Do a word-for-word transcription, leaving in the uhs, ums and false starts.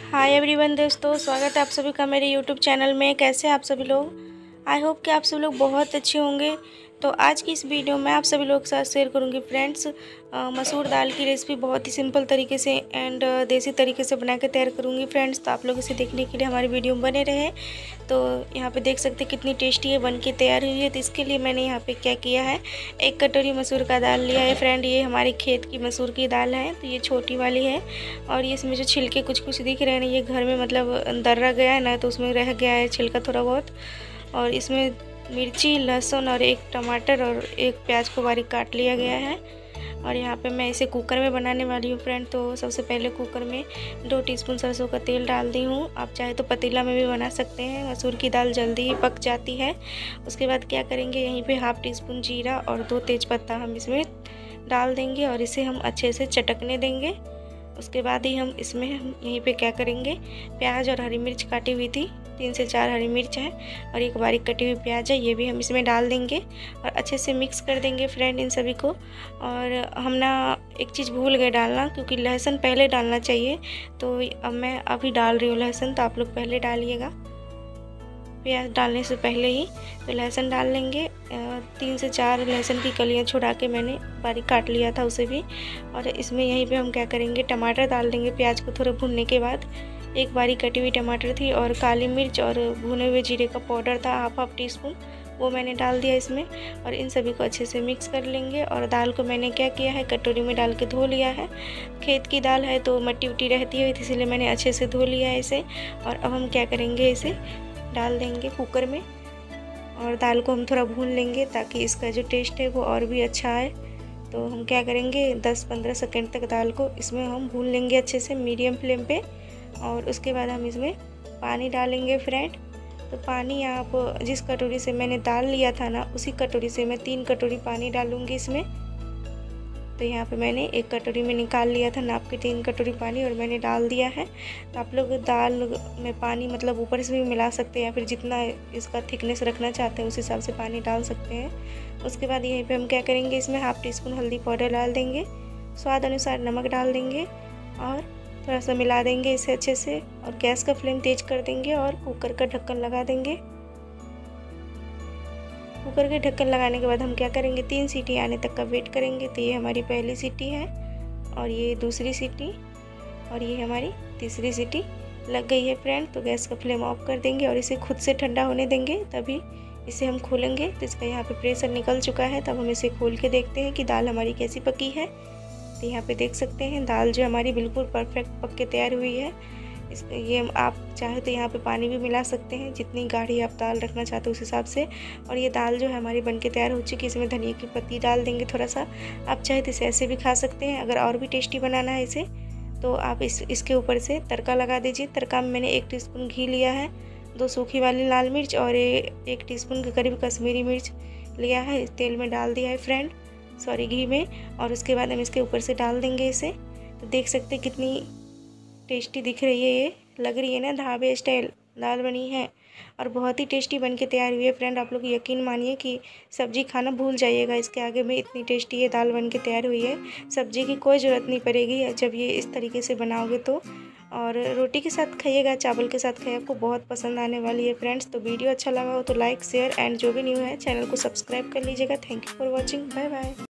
Hi everyone दोस्तों, स्वागत है आप सभी का मेरे यूट्यूब चैनल में। कैसे हैं आप सभी लोग? आई होप कि आप सभी लोग बहुत अच्छे होंगे। तो आज की इस वीडियो में आप सभी लोग के साथ शेयर करूंगी फ्रेंड्स मसूर दाल की रेसिपी बहुत ही सिंपल तरीके से एंड देसी तरीके से बना के तैयार करूंगी फ्रेंड्स। तो आप लोग इसे देखने के लिए हमारी वीडियो में बने रहे। तो यहाँ पे देख सकते हैं कितनी टेस्टी है बन के तैयार हुई है। तो इसके लिए मैंने यहाँ पे क्या किया है, एक कटोरी मसूर का दाल लिया है फ्रेंड। ये हमारे खेत की मसूर की दाल है, तो ये छोटी वाली है। और ये इसमें जो छिलके कुछ कुछ दिख रहे हैं ना, ये घर में मतलब दर्रा गया है ना, तो उसमें रह गया है छिलका थोड़ा बहुत। और इसमें मिर्ची, लहसुन और एक टमाटर और एक प्याज को बारीक काट लिया गया है। और यहाँ पे मैं इसे कुकर में बनाने वाली हूँ फ्रेंड। तो सबसे पहले कुकर में दो टीस्पून सरसों का तेल डाल दी हूँ। आप चाहे तो पतीला में भी बना सकते हैं, मसूर की दाल जल्दी ही पक जाती है। उसके बाद क्या करेंगे, यहीं पे हाफ टी स्पून जीरा और दो तेज़पत्ता हम इसमें डाल देंगे और इसे हम अच्छे से चटकने देंगे। उसके बाद ही हम इसमें हम यहीं पे क्या करेंगे, प्याज और हरी मिर्च काटी हुई थी, तीन से चार हरी मिर्च है और एक बारीक कटी हुई प्याज है, ये भी हम इसमें डाल देंगे और अच्छे से मिक्स कर देंगे फ्रेंड इन सभी को। और हम ना एक चीज़ भूल गए डालना, क्योंकि लहसुन पहले डालना चाहिए। तो अब मैं अभी डाल रही हूँ लहसुन, तो आप लोग पहले डालिएगा प्याज डालने से पहले ही। तो लहसुन डाल लेंगे, तीन से चार लहसुन की कलियां छुड़ा के मैंने बारीक काट लिया था उसे भी। और इसमें यहीं पे हम क्या करेंगे, टमाटर डाल देंगे प्याज को थोड़ा भुनने के बाद। एक बारीक कटी हुई टमाटर थी और काली मिर्च और भुने हुए जीरे का पाउडर था हाफ हाफ टी स्पून, वो मैंने डाल दिया इसमें। और इन सभी को अच्छे से मिक्स कर लेंगे। और दाल को मैंने क्या किया है, कटोरी में डाल के धो लिया है। खेत की दाल है तो मट्टी उट्टी रहती है, इसलिए मैंने अच्छे से धो लिया है इसे। और अब हम क्या करेंगे, इसे डाल देंगे कुकर में और दाल को हम थोड़ा भून लेंगे ताकि इसका जो टेस्ट है वो और भी अच्छा आए। तो हम क्या करेंगे, दस पंद्रह सेकंड तक दाल को इसमें हम भून लेंगे अच्छे से मीडियम फ्लेम पे। और उसके बाद हम इसमें पानी डालेंगे फ्रेंड। तो पानी आप जिस कटोरी से मैंने दाल लिया था ना, उसी कटोरी से मैं तीन कटोरी पानी डालूँगी इसमें। तो यहाँ पे मैंने एक कटोरी में निकाल लिया था नाप के तीन कटोरी पानी और मैंने डाल दिया है। तो आप लोग दाल में पानी मतलब ऊपर से भी मिला सकते हैं, या फिर जितना इसका थिकनेस रखना चाहते हैं उस हिसाब से पानी डाल सकते हैं। उसके बाद यहीं पे हम क्या करेंगे, इसमें हाफ टी स्पून हल्दी पाउडर डाल देंगे, स्वाद अनुसार नमक डाल देंगे और थोड़ा सा मिला देंगे इसे अच्छे से। और गैस का फ्लेम तेज कर देंगे और कुकर का ढक्कन लगा देंगे। कुकर के ढक्कन लगाने के बाद हम क्या करेंगे, तीन सीटी आने तक का वेट करेंगे। तो ये हमारी पहली सीटी है और ये दूसरी सीटी और ये हमारी तीसरी सीटी लग गई है फ्रेंड। तो गैस का फ्लेम ऑफ कर देंगे और इसे खुद से ठंडा होने देंगे, तभी इसे हम खोलेंगे। तो इसका यहाँ पे प्रेशर निकल चुका है, तब हम इसे खोल के देखते हैं कि दाल हमारी कैसी पकी है। तो यहाँ पे देख सकते हैं दाल जो हमारी बिल्कुल परफेक्ट पक के तैयार हुई है। इस ये आप चाहे तो यहाँ पे पानी भी मिला सकते हैं, जितनी गाढ़ी आप दाल रखना चाहते हो उस हिसाब से। और ये दाल जो है हमारी बनके तैयार हो चुकी है। इसमें धनिया की पत्ती डाल देंगे थोड़ा सा, आप चाहे तो इसे ऐसे भी खा सकते हैं। अगर और भी टेस्टी बनाना है इसे तो आप इस इसके ऊपर से तड़का लगा दीजिए। तड़का में मैंने एक टीस्पून घी लिया है, दो सूखी वाली लाल मिर्च और एक टीस्पून के करीब कश्मीरी मिर्च लिया है, तेल में डाल दिया है फ्रेंड, सॉरी घी में। और उसके बाद हम इसके ऊपर से डाल देंगे इसे। तो देख सकते हैं कितनी टेस्टी दिख रही है, ये लग रही है ना ढाबे स्टाइल दाल बनी है और बहुत ही टेस्टी बन के तैयार हुई है फ्रेंड। आप लोग यकीन मानिए कि सब्जी खाना भूल जाइएगा इसके आगे में, इतनी टेस्टी ये दाल बन के तैयार हुई है। सब्जी की कोई ज़रूरत नहीं पड़ेगी जब ये इस तरीके से बनाओगे तो। और रोटी के साथ खाइएगा, चावल के साथ खाइए, आपको बहुत पसंद आने वाली है फ्रेंड्स। तो वीडियो अच्छा लगा हो तो लाइक शेयर एंड जो भी न्यू है चैनल को सब्सक्राइब कर लीजिएगा। Thank you for watching, bye bye.